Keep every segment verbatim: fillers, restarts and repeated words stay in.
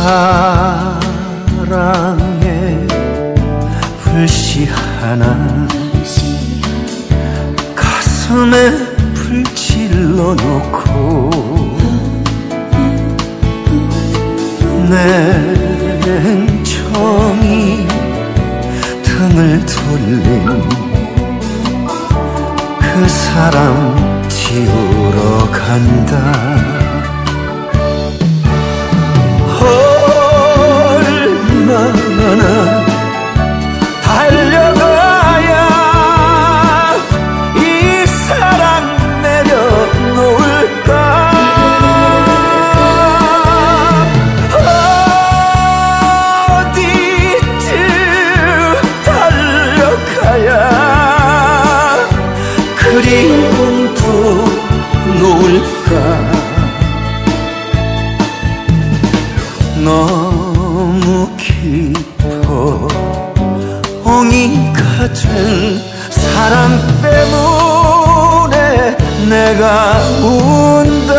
사랑에 불씨 하나 가슴에 불질러 놓고 냉정히 등을 돌린 그 사람 지우러 간다. 얼마나 달려가야 이 사랑 내려놓을까. 어디쯤 달려가야 그리움도 놓을까. 너무 깊어 옹이 같은 사랑 때문에 내가 운다.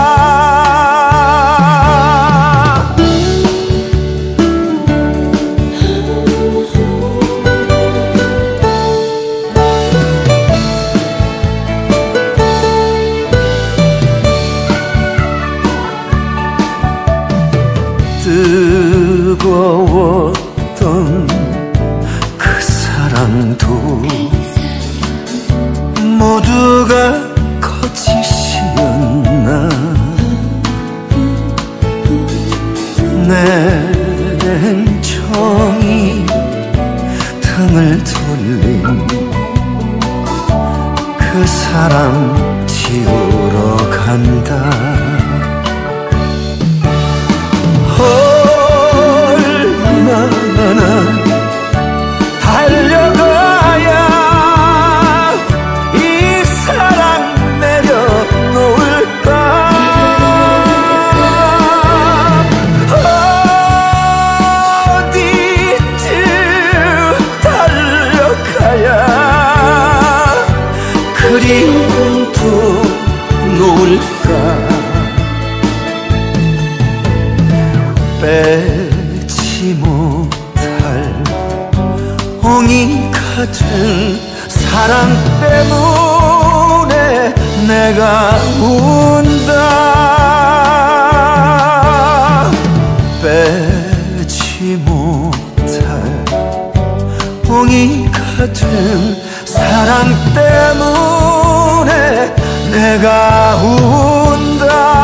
뜨거웠던 그 사랑도 모두가 거짓이었나. 냉정히 등을 돌린 그 사람 지우러 간다. 얼마나 달려가야 이 사랑 내려놓을까. 어디쯤 달려가야 그리움도 놓을까. 빼지 못할 옹이 같은 사랑 때문에 내가 운다. 빼지 못할 옹이 같은 사랑 때문에 내가 운다.